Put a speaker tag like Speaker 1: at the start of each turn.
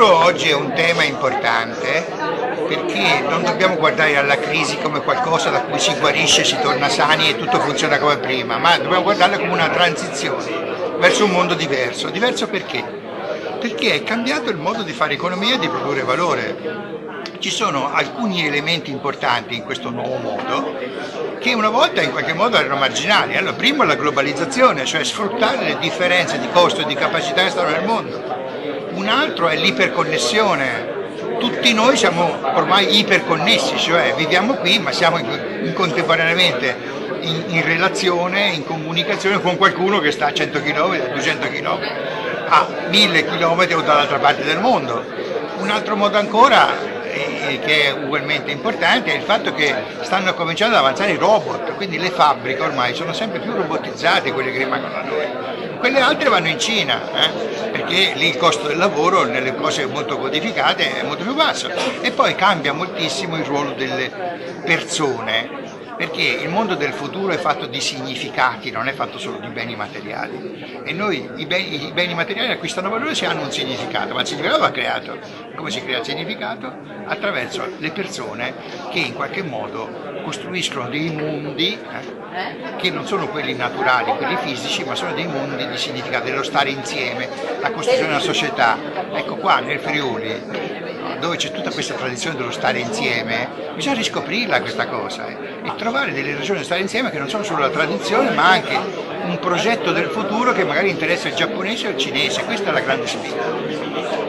Speaker 1: lavoro oggi è un tema importante perché non dobbiamo guardare alla crisi come qualcosa da cui si guarisce, si torna sani e tutto funziona come prima, ma dobbiamo guardarla come una transizione verso un mondo diverso. Diverso perché? Perché è cambiato il modo di fare economia e di produrre valore. Ci sono alcuni elementi importanti in questo nuovo modo che una volta in qualche modo erano marginali. Allora, primo la globalizzazione, cioè sfruttare le differenze di costo e di capacità che stanno nel mondo. Un altro è l'iperconnessione. Tutti noi siamo ormai iperconnessi, cioè viviamo qui ma siamo contemporaneamente in relazione, in comunicazione con qualcuno che sta a 100 km, a 200 km, a 1000 km o dall'altra parte del mondo. Un altro modo ancora che è ugualmente importante è il fatto che stanno cominciando ad avanzare i robot, quindi le fabbriche ormai sono sempre più robotizzate, quelle che rimangono a noi. Quelle altre vanno in Cina, perché lì il costo del lavoro nelle cose molto codificate è molto più basso. E poi cambia moltissimo il ruolo delle persone, perché il mondo del futuro è fatto di significati, non è fatto solo di beni materiali. E noi i beni materiali acquistano valore se hanno un significato, ma il significato va creato. Come si crea il significato? Attraverso le persone che in qualche modo costruiscono dei mondi che non sono quelli naturali, quelli fisici, ma sono dei mondi di significato, dello stare insieme, la costruzione della società. Ecco qua nel Friuli, dove c'è tutta questa tradizione dello stare insieme, bisogna riscoprirla questa cosa e trovare delle ragioni di stare insieme che non sono solo la tradizione, ma anche un progetto del futuro che magari interessa il giapponese o il cinese. Questa è la grande sfida.